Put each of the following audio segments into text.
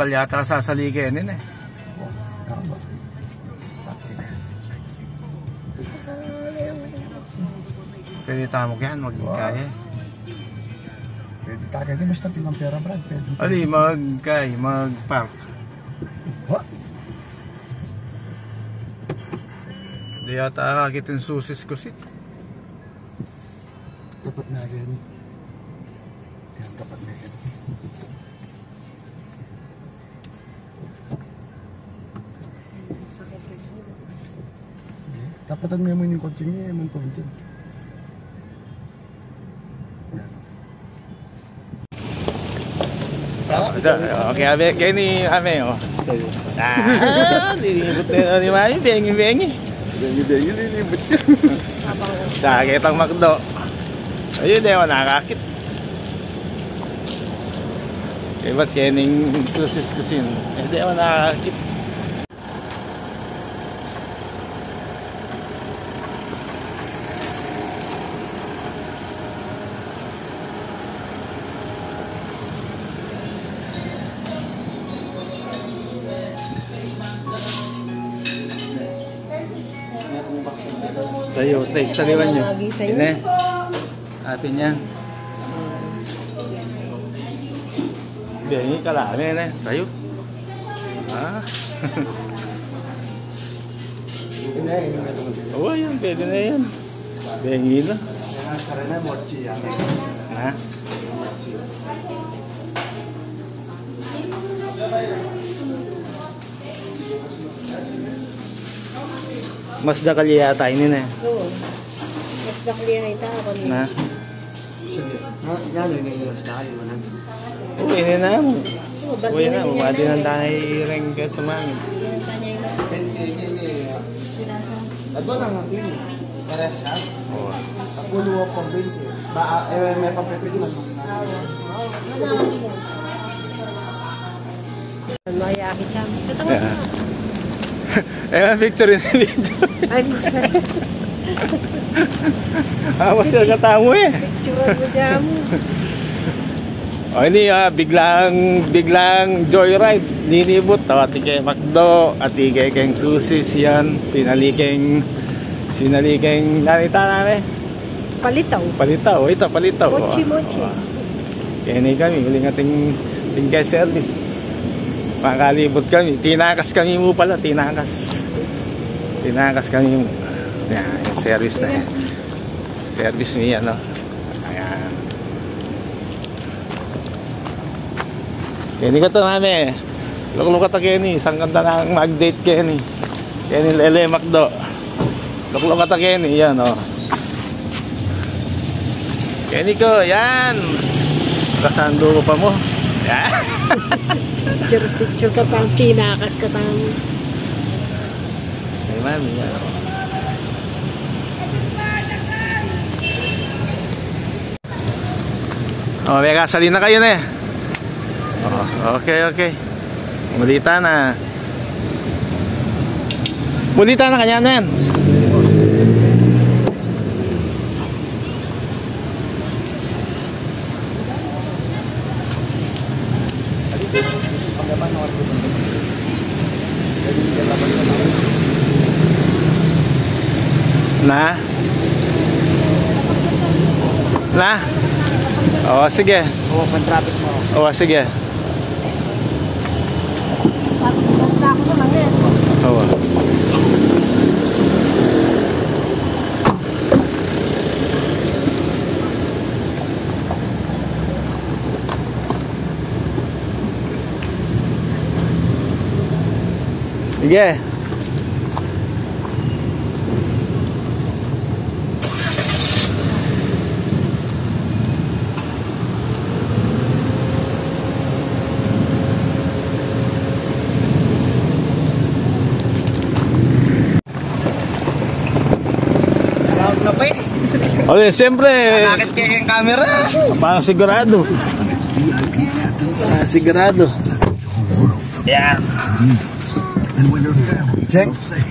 Matagal yata sasalikenin eh. Pwede tamo yan, magkaya. Pwede takay din, basta tinang pera, Brad. Ali, mag-park. What? Hindi yata kakit yung susis ko sit. Tapat na yan. Yan, tapat na yan. Tapatan mo yung kotse niya, yung tubig dyan. Okay, abe, kaya ni ame, oh. Lilibot na ni Mami, bengi-bengi. Bengi-bengi, lilibot yan. Sakit ang McDo. Ayun, di ako nakakit. Eh, ba't kaya ning susis kusin? Eh, di ako nakakit. Tayo, tayo, saliwan nyo. Ini, atin yan. Bengi ka lang, ini, tayo. Ah. Oh, yan, pwede na yan. Bengi na. Karena mochi yan. Ha? Mas dakali yata ini na. Oo. Mas dakali na ita ako niya. Na. Sige. Nga hindi nila tayo man. Oh, ini na. Uy na, umadi ng tayo ring ka sumangin. Adwa na nga pili. Pares ha? Oo. Ako luwa pang 20. Ba, may papipili man. Mayakit siya. Katawag siya. Eh, picture in video. Ay, masaya. Awas siya katamo eh. Picture mo dyan mo. O ini biglang joyride. Ninibot, tawati kay McDo, ati kay keng susis yan. Sinalikeng narita namin. Palitaw. Palitaw, ito palitaw. Mochi. Kaya ni kami, huling ating tingkay service. Makalibot kami, tinakas kami mo pala, tinakas kami mo. Yan, yung service na yan. Service niya, no? Ayan. Kenny ka to namin. Lukluk ka ta Kenny, isang ganda ng mag-date Kenny. Kenny Lele McDo. Lukluk ka ta Kenny, yan, no? Kenny ko, yan. Kasando ko pa mo. Yan. Picture ka pang tinakas ka pang. Ay, mami, yan. Oh, may kasali na kayo na eh. Oh, okay. Mulita na kanya na yan. Na? Oh, sige. Oo, pan-traffic mo. Oh, sige. Ako naman yan. Oo. Sige. Okay, siyempre. Bakit kaya yung camera? Parang sigurado. Sigurado. Yan. Check.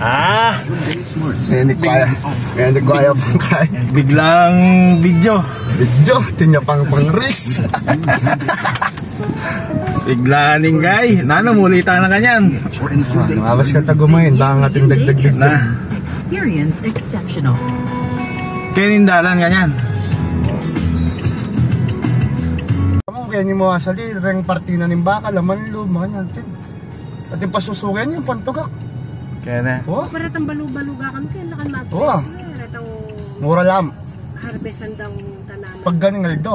Hindi kaya pang kaya. Biglang video. Video, tinya pang race. Biglaning guy. Namulita na kanyan. Lumabas ka tagumayin. Baka ating dagdag Na. Experience exceptional. Kinindalan kanyan. kaya ni mo asali, reng partina ng baka, laman lo, mga natin. At yung pasusugan yung pantugak. Kaya na. Oh, Paratang balu-baluga kami kaya nakan mag. Oo. Paratang mura lang. harvestan daw tanaman. Pag ganing aldo.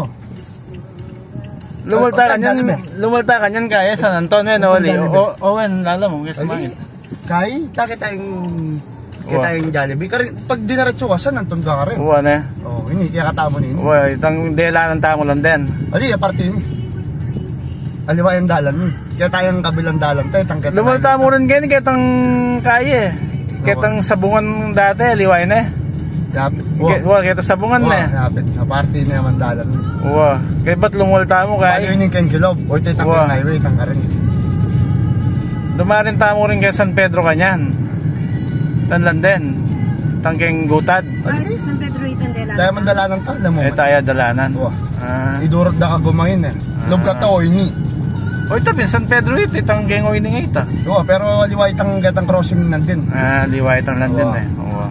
Lumulta kanyan kaya San Antonio na wali. Owen, lala mo, guys, mangit. Kaya, tayong Jollibee. Pag dinaretso ka, San Anton ka rin. Uwa na. Oo, ini, kaya katamo ni ini. Uwa, itang dela ng tamo lang din. Ali, aparte ini. Aliwa yung dalan ni. Kaya tayong kabilang dalan tayo. Lumulta mo rin ganyan, kitang kaya eh. Kitang sabungan dati, liway na eh. Uwa, kita sabungan na eh. Yapit, aparte na yung dalan ni. Uwa, kaya ba't lumulta mo kaya? Bali yun yung Kenkilob. O ito yung highway, tangka rin. Dumarin tamo rin kay San Pedro kanyan. Tanlan din. Tangking gutad. Ay, San Pedro itan de la. Tayo mandalanan ta, alam mo. Eh tayo dalanan. Uwa. Ah. Idurot na ka gumangin eh. Log ka to, ini. O ito pin San Pedro ito, itang gengo ini ita. Oo, pero liwa itang gatang crossing nandin. Ah, liwa itang London eh. Oo.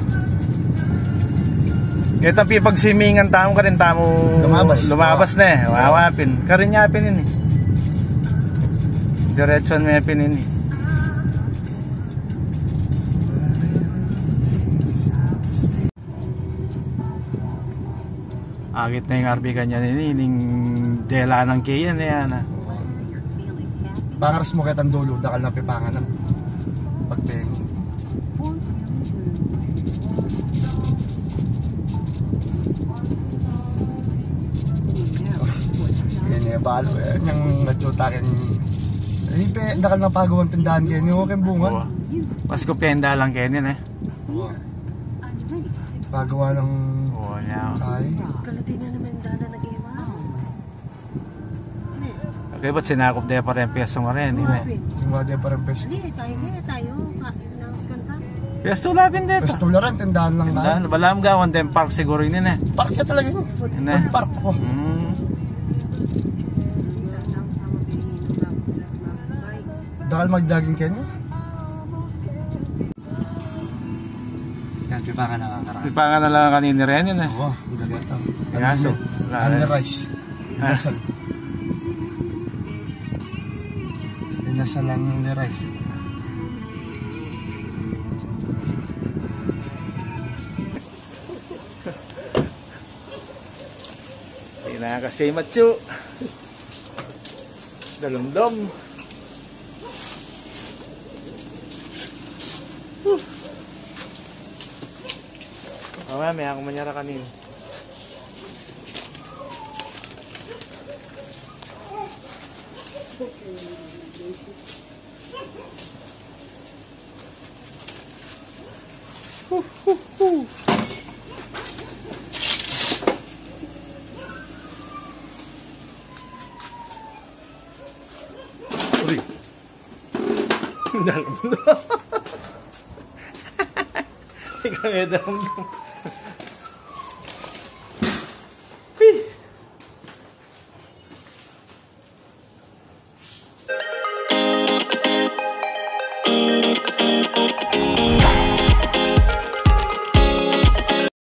Kita pipagsimingan tamo ka rin tamo lumabas na eh. Wawapin. Karinyapin ini. Diretson may pin ini. Agit na yung RB kanya ini, yung dela ng kiyan na yan. Pangaras mo kitang dulo, dakal na pipangan ng pagpengi. Yan eh, balo eh, yung natsutakin. Eh, dakal na pagawang tindahan kayo, yung huwag bunga. Mas kupenda lang kayo din eh. Pagawa ng ay. Kalati na naman dala nag-iwa. Okay, ba't sinakop na pa rin piyaso nga rin? Yung wadi parang pesto. Hindi, tayo. Nakas kanta. Piyaso lapin dito. Pesto lang rin, tindahan lang na. Balam gawan din park siguro yun eh. Park ka talaga yun. Food park ko. Dakal mag-jogging kayo niya? Yan, pipangan na kakaraan. Pipangan na lang kanini rin yun eh. Oo, ang gagata. Kaso, Under rice. Inasal. Inasal lang ng rice. Ay na kasi macho. Dalumdom. May ako manyara kanina. Uy. Dalam. Ikaw may dalam.